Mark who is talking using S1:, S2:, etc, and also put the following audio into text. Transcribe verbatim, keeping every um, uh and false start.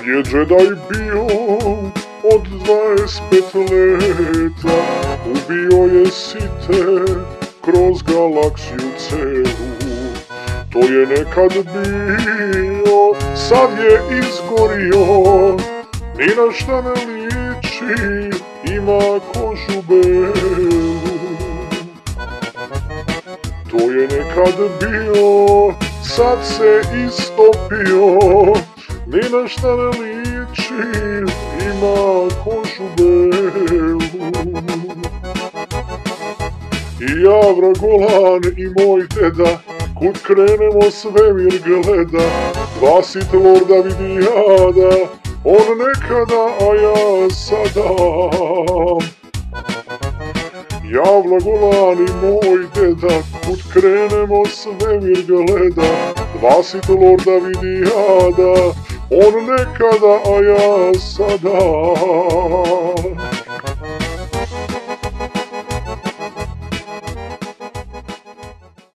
S1: Kad je džedaj bio od dvadeset pet leta, ubio je site kroz galaksiju celu. To je nekad bio, sad je izgorio, ni na šta ne liči, ima kožu belu. To je nekad bio, sad se istopio, ni na šta ne liči, ima kožu belu. I ja Vragolan i moj deda, kud krenemo svemir gleda, dva sit lorda vidi jada, on nekada, a ja sada. Ja Vlagolan i moj deda, kud krenemo svemir gleda, dva sit lorda vidi jada, on nekada, a ja sada.